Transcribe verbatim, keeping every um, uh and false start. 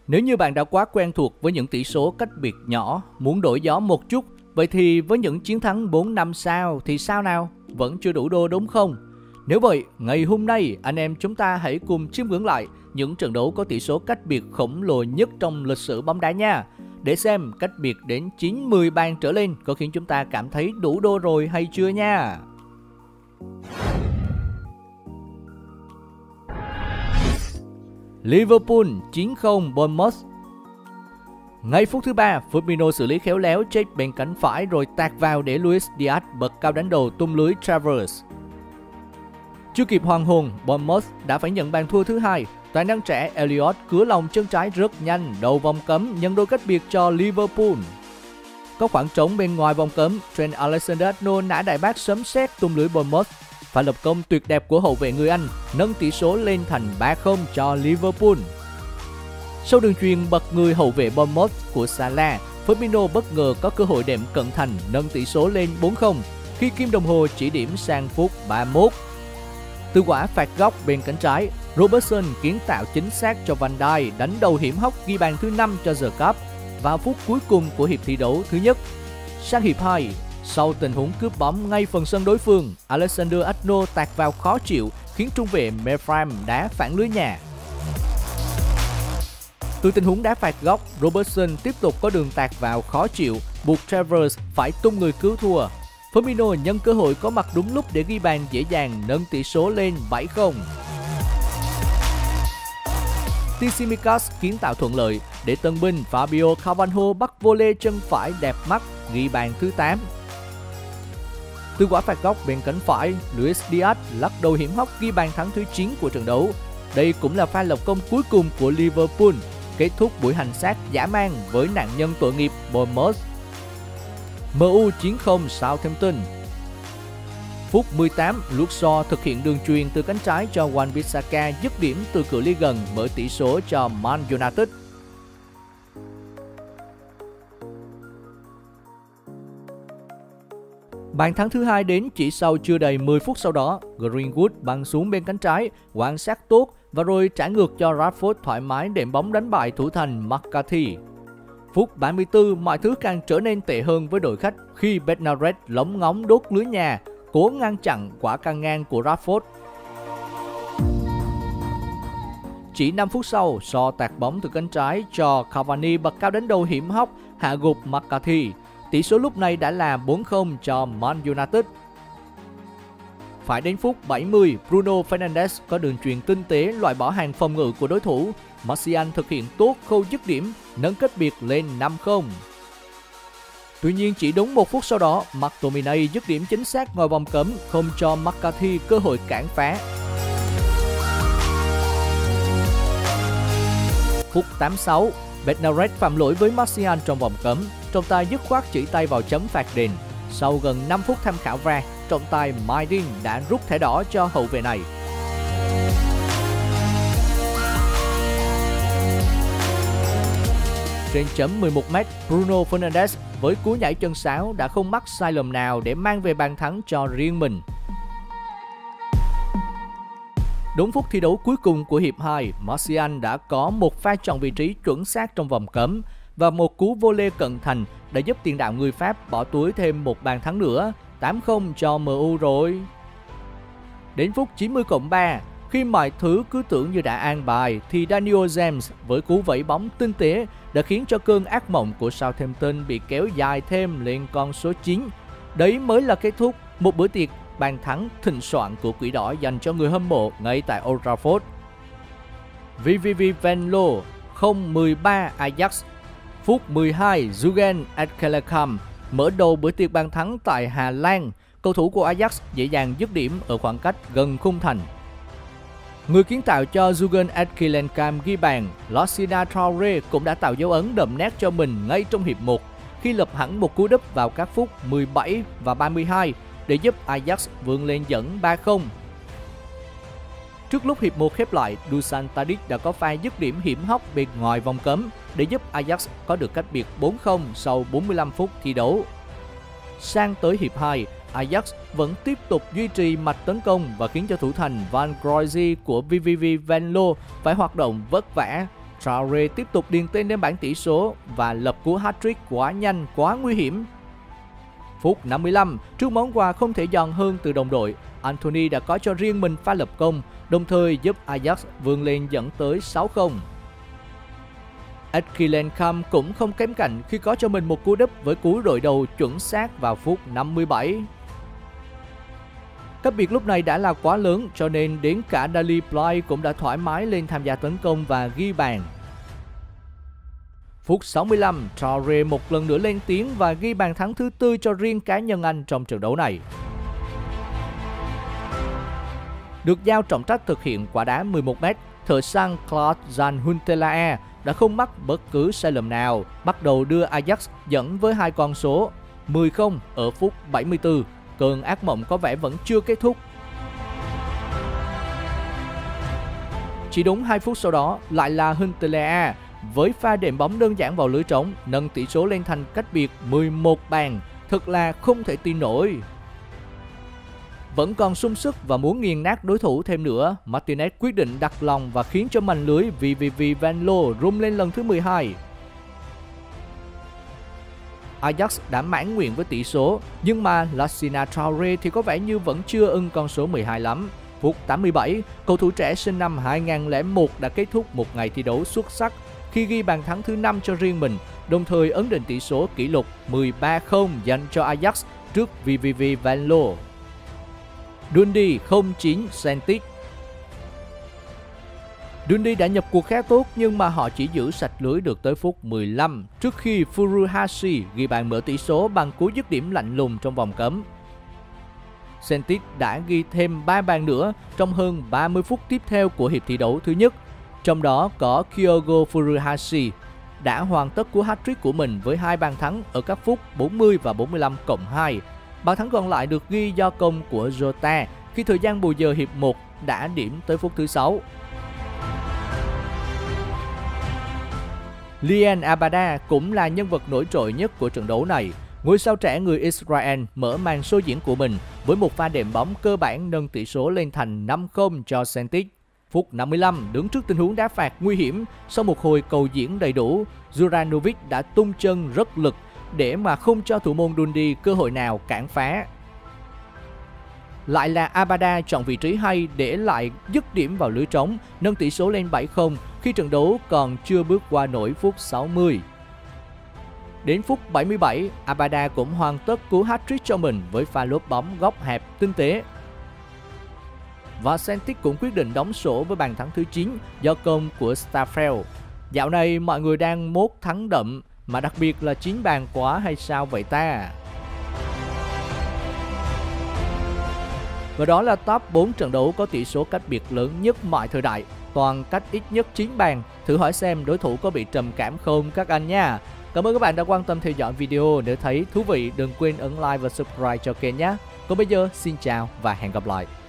Nếu như bạn đã quá quen thuộc với những tỷ số cách biệt nhỏ, muốn đổi gió một chút, vậy thì với những chiến thắng bốn năm sao thì sao nào? Vẫn chưa đủ đô đúng không? Nếu vậy, ngày hôm nay anh em chúng ta hãy cùng chiêm ngưỡng lại những trận đấu có tỷ số cách biệt khổng lồ nhất trong lịch sử bóng đá nha. Để xem cách biệt đến chín mươi bàn trở lên có khiến chúng ta cảm thấy đủ đô rồi hay chưa nha. Liverpool chín không Bournemouth. Ngay phút thứ ba, Firmino xử lý khéo léo chết bên cánh phải rồi tạt vào để Luis Diaz bật cao đánh đầu tung lưới Travers. Chưa kịp hoàn hồn, Bournemouth đã phải nhận bàn thua thứ hai. Tài năng trẻ Elliot cứa lòng chân trái rất nhanh, đầu vòng cấm nhận đôi cách biệt cho Liverpool. Có khoảng trống bên ngoài vòng cấm, Trent Alexander-Arnold nã đại bác sấm sét tung lưới Bournemouth. Pha lập công tuyệt đẹp của hậu vệ người Anh nâng tỷ số lên thành ba không cho Liverpool. Sau đường chuyền bật người hậu vệ Bournemouth của Salah, Firmino bất ngờ có cơ hội đệm cận thành nâng tỷ số lên bốn không khi kim đồng hồ chỉ điểm sang phút ba mươi mốt. Từ quả phạt góc bên cánh trái, Robertson kiến tạo chính xác cho Van Dijk đánh đầu hiểm hóc ghi bàn thứ năm cho The Cup vào phút cuối cùng của hiệp thi đấu thứ nhất. Sang hiệp hai, sau tình huống cướp bóng ngay phần sân đối phương, Alexander-Arnold tạt vào khó chịu khiến trung vệ Mephram đá phản lưới nhà. Từ tình huống đá phạt góc, Robertson tiếp tục có đường tạt vào khó chịu, buộc Travers phải tung người cứu thua. Firmino nhân cơ hội có mặt đúng lúc để ghi bàn dễ dàng nâng tỷ số lên bảy không. Tsimikas kiến tạo thuận lợi để tân binh Fabio Carvalho bắt volley chân phải đẹp mắt ghi bàn thứ tám. Từ quả phạt góc bên cánh phải, Luis Diaz lắc đầu hiểm hóc ghi bàn thắng thứ chín của trận đấu. Đây cũng là pha lập công cuối cùng của Liverpool, kết thúc buổi hành xác dã man với nạn nhân tội nghiệp Bournemouth. em u chín không Southampton. Phút mười tám, Luke Shaw thực hiện đường chuyền từ cánh trái cho Wan-Bissaka dứt điểm từ cự ly gần mở tỷ số cho Man United. Bàn thắng thứ hai đến chỉ sau chưa đầy mười phút sau đó, Greenwood băng xuống bên cánh trái, quan sát tốt và rồi trả ngược cho Rashford thoải mái đệm bóng đánh bại thủ thành McCarthy. Phút ba mươi tư, mọi thứ càng trở nên tệ hơn với đội khách khi Bednarek lóng ngóng đốt lưới nhà, cố ngăn chặn quả căng ngang của Rashford. Chỉ năm phút sau, Shaw tạt bóng từ cánh trái cho Cavani bật cao đánh đầu hiểm hóc hạ gục McCarthy. Tỷ số lúc này đã là bốn không cho Man United. Phải đến phút bảy mươi, Bruno Fernandes có đường chuyền tinh tế loại bỏ hàng phòng ngự của đối thủ. Martial thực hiện tốt khâu dứt điểm, nâng cách biệt lên năm không. Tuy nhiên chỉ đúng một phút sau đó, McTominay dứt điểm chính xác ngoài vòng cấm, không cho McCarthy cơ hội cản phá. Phút tám mươi sáu, Bednarek phạm lỗi với Martial trong vòng cấm, trọng tài dứt khoát chỉ tay vào chấm phạt đền. Sau gần năm phút tham khảo vê a rờ, trọng tài Maidin đã rút thẻ đỏ cho hậu vệ này. Trên chấm mười một mét, Bruno Fernandes với cú nhảy chân sáo đã không mắc sai lầm nào để mang về bàn thắng cho riêng mình. Đúng phút thi đấu cuối cùng của hiệp hai, Martial đã có một pha chọn vị trí chuẩn xác trong vòng cấm và một cú volley cận thành đã giúp tiền đạo người Pháp bỏ túi thêm một bàn thắng nữa, tám không cho em u rồi. Đến phút chín mươi cộng ba, khi mọi thứ cứ tưởng như đã an bài thì Daniel James với cú vẩy bóng tinh tế đã khiến cho cơn ác mộng của Southampton bị kéo dài thêm lên con số chín. Đấy mới là kết thúc một bữa tiệc bàn thắng thịnh soạn của Quỷ Đỏ dành cho người hâm mộ ngay tại Old Trafford. vê vê vê Venlo không một ba Ajax. Phút mười hai, Jurgen Ekkelenkamp mở đầu bữa tiệc bàn thắng tại Hà Lan. Cầu thủ của Ajax dễ dàng dứt điểm ở khoảng cách gần khung thành. Người kiến tạo cho Jurgen Ekkelenkamp ghi bàn, Lassina Traoré cũng đã tạo dấu ấn đậm nét cho mình ngay trong hiệp một khi lập hẳn một cú đúp vào các phút mười bảy và ba mươi hai để giúp Ajax vươn lên dẫn ba không. Trước lúc hiệp một khép lại, Dusan Tadic đã có pha dứt điểm hiểm hóc bên ngoài vòng cấm để giúp Ajax có được cách biệt bốn không sau bốn mươi lăm phút thi đấu. Sang tới hiệp hai, Ajax vẫn tiếp tục duy trì mạch tấn công và khiến cho thủ thành Van Croijs của vê vê vê Venlo phải hoạt động vất vả Traore tiếp tục điền tên lên bảng tỷ số và lập cú hat-trick quá nhanh, quá nguy hiểm. Phút năm mươi lăm, trước món quà không thể giòn hơn từ đồng đội, Anthony đã có cho riêng mình pha lập công, đồng thời giúp Ajax vươn lên dẫn tới sáu không. Ekkelenkamp cũng không kém cạnh khi có cho mình một cú đúp với cú đội đầu chuẩn xác vào phút năm mươi bảy. Cách biệt lúc này đã là quá lớn cho nên đến cả Daley Blind cũng đã thoải mái lên tham gia tấn công và ghi bàn. Phút sáu mươi lăm, Traore một lần nữa lên tiếng và ghi bàn thắng thứ tư cho riêng cá nhân anh trong trận đấu này. Được giao trọng trách thực hiện quả đá mười một mét, thợ săn Claude Jean Huntelaar đã không mắc bất cứ sai lầm nào, bắt đầu đưa Ajax dẫn với hai con số mười không ở phút bảy mươi tư. Cơn ác mộng có vẻ vẫn chưa kết thúc. Chỉ đúng hai phút sau đó lại là Huntelaar với pha đệm bóng đơn giản vào lưới trống, nâng tỷ số lên thành cách biệt mười một bàn. Thật là không thể tin nổi. Vẫn còn sung sức và muốn nghiền nát đối thủ thêm nữa, Martinez quyết định đặt lòng và khiến cho màn lưới vê vê vê Van Loo rung lên lần thứ mười hai. Ajax đã mãn nguyện với tỷ số, nhưng mà Lassina Traore thì có vẻ như vẫn chưa ưng con số mười hai lắm. Phút tám mươi bảy, cầu thủ trẻ sinh năm hai nghìn không trăm lẻ một đã kết thúc một ngày thi đấu xuất sắc khi ghi bàn thắng thứ năm cho riêng mình, đồng thời ấn định tỷ số kỷ lục mười ba không dành cho Ajax trước vê vê vê Van Loo. Dundee không chín Celtic. Dundee đã nhập cuộc khá tốt nhưng mà họ chỉ giữ sạch lưới được tới phút mười lăm trước khi Furuhashi ghi bàn mở tỷ số bằng cú dứt điểm lạnh lùng trong vòng cấm. Celtic đã ghi thêm ba bàn nữa trong hơn ba mươi phút tiếp theo của hiệp thi đấu thứ nhất, trong đó có Kyogo Furuhashi đã hoàn tất cú hat-trick của mình với hai bàn thắng ở các phút bốn mươi và bốn mươi lăm cộng hai. Bàn thắng còn lại được ghi do công của Jota khi thời gian bù giờ hiệp một đã điểm tới phút thứ sáu. Lian Abada cũng là nhân vật nổi trội nhất của trận đấu này. Ngôi sao trẻ người Israel mở màn show diễn của mình với một pha đệm bóng cơ bản nâng tỷ số lên thành năm không cho Celtic. Phút năm mươi lăm, đứng trước tình huống đá phạt nguy hiểm, sau một hồi cầu diễn đầy đủ, Juranovic đã tung chân rất lực để mà không cho thủ môn Dundee cơ hội nào cản phá. Lại là Abada chọn vị trí hay để lại dứt điểm vào lưới trống, nâng tỷ số lên bảy không khi trận đấu còn chưa bước qua nổi phút sáu mươi. Đến phút bảy mươi bảy, Abada cũng hoàn tất cú hat-trick cho mình với pha lốp bóng góc hẹp tinh tế. Và Celtic cũng quyết định đóng sổ với bàn thắng thứ chín do công của Starfelt. Dạo này mọi người đang mốt thắng đậm, mà đặc biệt là chín bàn quá hay sao vậy ta? Và đó là top bốn trận đấu có tỷ số cách biệt lớn nhất mọi thời đại, toàn cách ít nhất chín bàn. Thử hỏi xem đối thủ có bị trầm cảm không các anh nha. Cảm ơn các bạn đã quan tâm theo dõi video. Nếu thấy thú vị đừng quên ấn like và subscribe cho kênh nhé. Còn bây giờ xin chào và hẹn gặp lại.